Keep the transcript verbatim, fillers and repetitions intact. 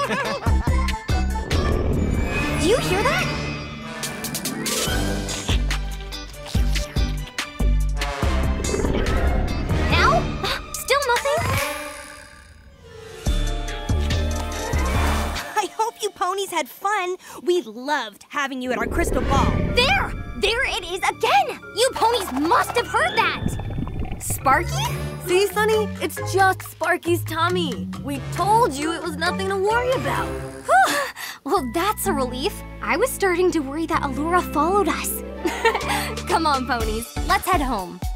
Do you hear that? Now? Still nothing? I hope you ponies had fun. We loved having you at our crystal ball. There! There it is again! You ponies must have heard that! Sparky? See, Sunny? It's just Sparky's tummy. We told you it was nothing to worry about. Well, that's a relief. I was starting to worry that Allura followed us. Come on, ponies. Let's head home.